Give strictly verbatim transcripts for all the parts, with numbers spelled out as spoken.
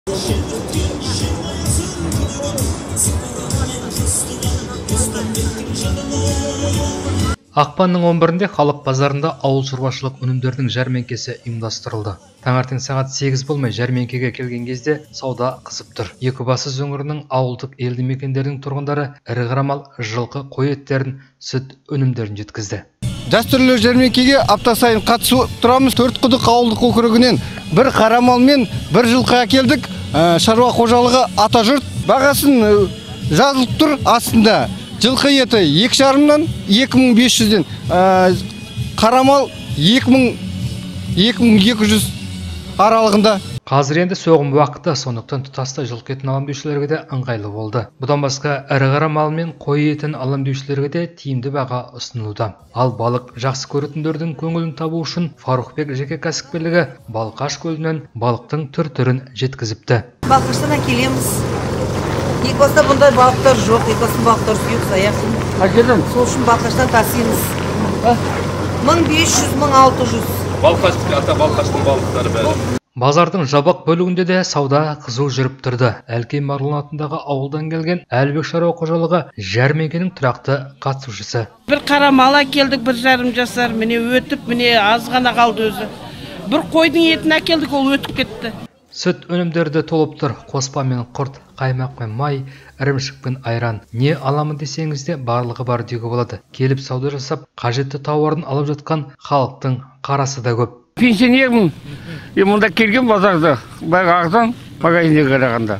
Ақпанның он бірінде халық базарында ауыл шаруашылық өнімдердің жәрмеңкесі ұйымдастырылды. Таңертең сағат сегіз болмай жәрмеңкеге келген кезде сауда қызып тұр. Екібастұз өңірінің ауылдық елді мекендердің тұрғындары ірі қара мал, жылқы, қой еттерін, сүт өнімдерін жеткізді. Дәстүрлі жәрмеңкеге апта сайын қатысып тұрамыз. Төртқұдық ауылдық округінен бір қара мал мен бір жылқы әкелдік. Шаруа қожалығы Атажұрт бағасын жазылып тұр астында. Жылқы еті екі жарымнан екі мың бес жүзден, қара мал екі мың екі жүз аралығында. Қазір енді соғым уақыты, сондықтан тұтастай жылқы етін алам деушілерге де ыңғайлы болды. Бұдан басқа ірі қара мал мен қой етін алам деушілерге де тиімді баға ұсынылуда. Ал балық жақсы көретіндердің көңілін табу үшін Фарухбек жеке кәсіпкерлігі Балқаш көлінен балықтың түр-түрін жеткізіпті. Балқаштан келеміз. Екібастұзда бұндай балықтар жоқ, Екібастұздың балықтар сүйек саяқ. Әкелдім. Сол үшін Балқаштан тасимыз. мың бес жүз мың алты жүз. Балқаш, ата Балқаштың балықтары бәрі. Базардың жабық бөлігінде де сауда қызу жүріп тұрды. Әлкей Марғұлан атындағы ауылдан келген Әлбек шаруа қожалығы жәрмеңкенің тұрақты қатысушысы. Бір қара мал әкелдік, бір жарым жасар, міне өтіп, міне аз ғана қалды өзі. Бір қойдың етін әкелдік, ол өтіп кетті. Сүт өнімдерді толып тұр. Қоспа мен құрт, қаймақ пен май, ірімшік пен айран. Не аламын десеңіз де барлығы бар деуге болады. Келіп сауда жасап, қажетті тауарын алып жатқан халықтың қарасы да көп. Пенсионермін. Мұнда келген базарда, бәрі арзан, магазинге қарағанда.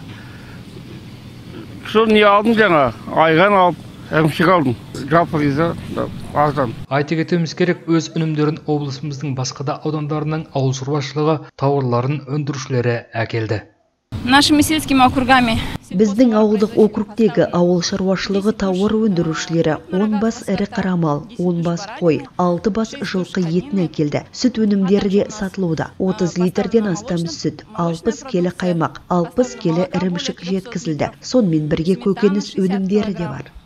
Сол не алдым жаңа, айран алып, ірімшік алдым. Жалпы риза, арзан. Айта кетуіміз керек, өз өнімдерін облысымыздың басқа да аудандарының ауыл шаруашылығы тауарларын өндірушілері әкелді. Нашими сельскими округами. Біздің ауылдық округтегі ауыл шаруашылығы тауар өндірушілері он бас ірі қара мал, он бас қой, алты бас жылқы етін әкелді. Сүт өнімдері де сатылуда. отыз литрден астам сүт, алпыс келі қаймақ, алпыс келі ірімшік жеткізілді. Сонымен бірге көкөніс өнімдері де бар.